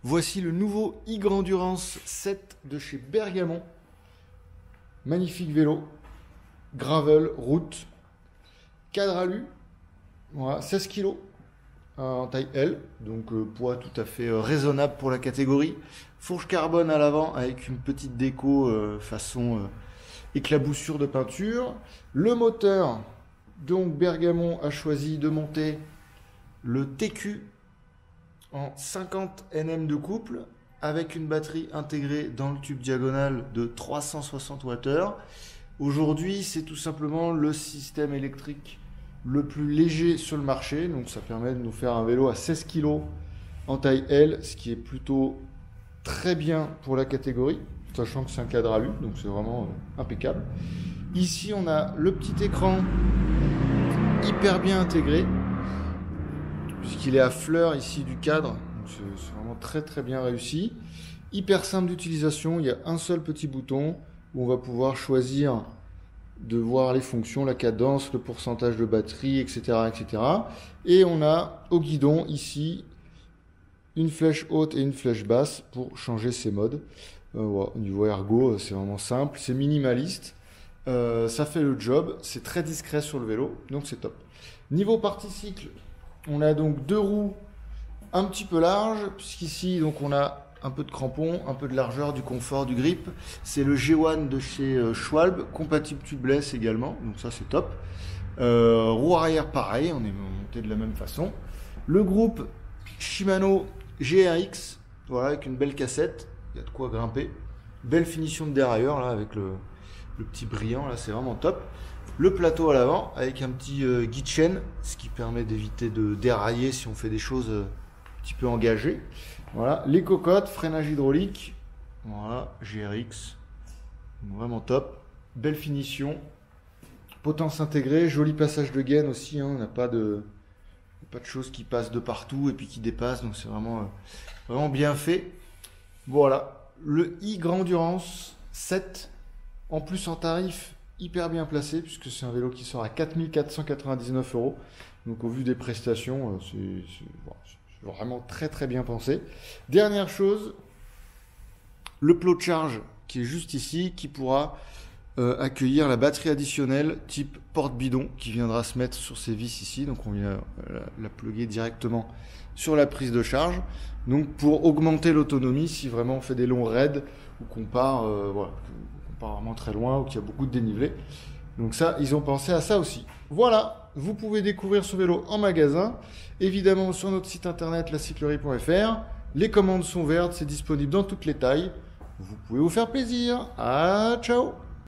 Voici le nouveau e-Grandurance 7 de chez Bergamont. Magnifique vélo, gravel, route, cadre alu, voilà, 16 kg en taille L, donc poids tout à fait raisonnable pour la catégorie. Fourche carbone à l'avant avec une petite déco façon éclaboussure de peinture. Le moteur, donc Bergamont a choisi de monter le TQ en 50 Nm de couple avec une batterie intégrée dans le tube diagonal de 360 Wh. Aujourd'hui, c'est tout simplement le système électrique le plus léger sur le marché, donc ça permet de nous faire un vélo à 16 kg en taille L, ce qui est plutôt très bien pour la catégorie, sachant que c'est un cadre alu, donc c'est vraiment impeccable. Ici, on a le petit écran hyper bien intégré, puisqu'il est à fleur ici du cadre, c'est vraiment très bien réussi. Hyper simple d'utilisation, il y a un seul petit bouton où on va pouvoir choisir de voir les fonctions, la cadence, le pourcentage de batterie, etc. Et on a au guidon ici une flèche haute et une flèche basse pour changer ses modes. Voilà, au niveau ergo, c'est vraiment simple, c'est minimaliste, ça fait le job, c'est très discret sur le vélo, donc c'est top. Niveau partie cycle, on a donc deux roues un petit peu larges, puisqu'ici donc on a un peu de crampons, un peu de largeur, du confort, du grip. C'est le G1 de chez Schwalbe, compatible tubeless également, donc ça c'est top. Roue arrière pareil, on est monté de la même façon. Le groupe Shimano GRX, voilà, avec une belle cassette, il y a de quoi grimper. Belle finition de dérailleur là avec le petit brillant, là c'est vraiment top. Le plateau à l'avant avec un petit guide chaîne, ce qui permet d'éviter de dérailler si on fait des choses un petit peu engagées. Voilà, les cocottes, freinage hydraulique, voilà, GRX, vraiment top, belle finition, potence intégrée, joli passage de gaine aussi, hein, on n'a pas de choses qui passent de partout et puis qui dépassent, donc c'est vraiment bien fait. Voilà, le e-Grandurance 7, en plus en tarif hyper bien placé, puisque c'est un vélo qui sort à 4 499 €, donc au vu des prestations, c'est vraiment très bien pensé. Dernière chose, le plot de charge qui est juste ici, qui pourra accueillir la batterie additionnelle type porte-bidon qui viendra se mettre sur ces vis ici. Donc on vient la plugger directement sur la prise de charge. Donc pour augmenter l'autonomie si vraiment on fait des longs raids ou qu'on part, vraiment très loin ou qu'il y a beaucoup de dénivelé. Donc ça, ils ont pensé à ça aussi. Voilà, vous pouvez découvrir ce vélo en magasin, évidemment sur notre site internet lacyclerie.fr. Les commandes sont vertes, c'est disponible dans toutes les tailles. Vous pouvez vous faire plaisir. Ah, ciao!